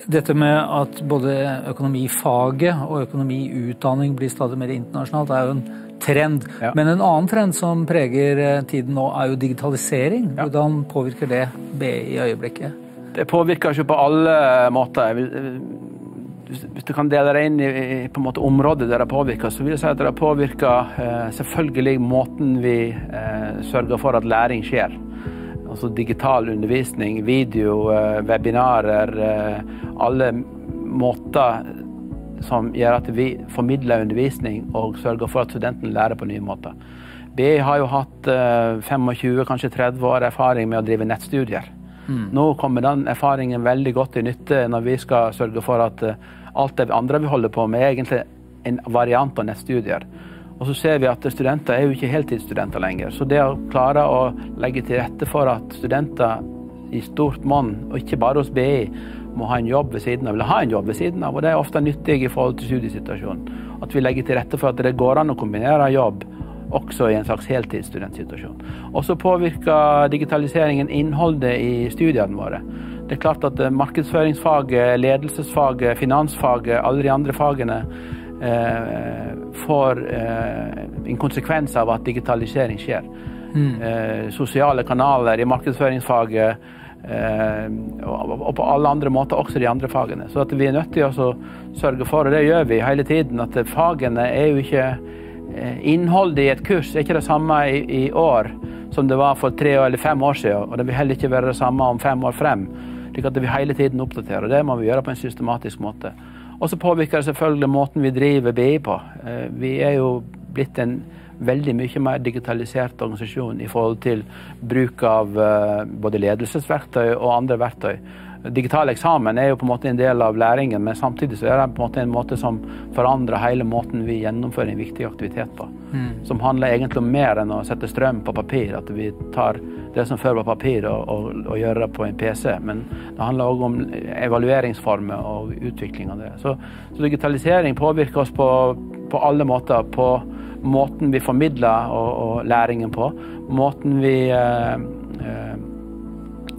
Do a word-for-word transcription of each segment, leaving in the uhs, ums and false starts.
Dette med at både økonomifaget og økonomiutdanning blir stadig mer internasjonalt er jo en trend. Ja. Men en annen trend som preger tiden nå er jo digitalisering. Ja. Hvordan påvirker det B I i øyeblikket? Det påvirker ikke på alle måter. Hvis du kan dele det inn i på en måte området der det påvirker, så vil jeg si at det påvirker eh, selvfølgelig måten vi eh, sørger for at læring skjer. Altså digital undervisning, video, eh, webinarer, eh, alle måter som gjør at vi formidler undervisning og sørger for at studenten lærer på nye måter. B I har jo hatt eh, tjuefem, kanskje tretti år erfaring med å drive nettstudier. Mm. Nå kommer den erfaringen veldig godt i nytte når vi skal sørge for at uh, alt det andre vi holder på med er egentlig en variant av nettstudier. Og så ser vi at studenter er jo ikke heltidsstudenter lenger. Så det å klare å legge til rette for at studenter i stort monn, og ikke bare hos B I, må ha en jobb ved siden av, eller ha en jobb ved siden av, og det er ofte nyttig i forhold til studiesituasjonen. At vi legger til rette for at det går an å kombinere jobb også i en slags heltidsstudentsituasjon. Og så påvirker digitaliseringen innholdet i studiene våre. Det er klart at markedsføringsfaget, ledelsesfaget, finansfaget, alle de andre fagene eh, får eh, en konsekvens av at digitalisering skjer. Mm. Eh, sosiale kanaler i markedsføringsfaget eh, og, og på alle andre måter, også de andre fagene. Så at vi er nødt til å sørge for, og det gjør vi hele tiden, at fagene er jo ikke innholdet i et kurs er ikke det samme i, i år som det var for tre eller fem år siden, og det vil heller ikke være det samme om fem år frem. Slik at vi hele tiden oppdaterer, og det må vi gjøre på en systematisk måte. Og så påvirker det selvfølgelig måten vi driver B I på. Vi er jo blitt en veldig mye mer digitalisert organisasjon i forhold til bruk av både ledelsesverktøy og andre verktøy. Digital eksamen er jo på en måte en del av læringen, men samtidig så er det på en måte en måte som forandrer hele måten vi gjennomfører en viktig aktivitet på. Mm. Som handler egentlig om mer enn å sette strøm på papir, at vi tar det som før var papir og, og, og gjør det på en P C, men det handler også om evalueringsformer og utvikling av det. Så, så digitalisering påvirker oss på, på alle måter, på måten vi formidler og, og læringen på, måten vi eh, eh,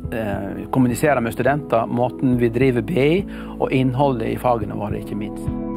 kommuniserer med studenter, måten vi driver B I og innholdet i fagene våre, ikke minst.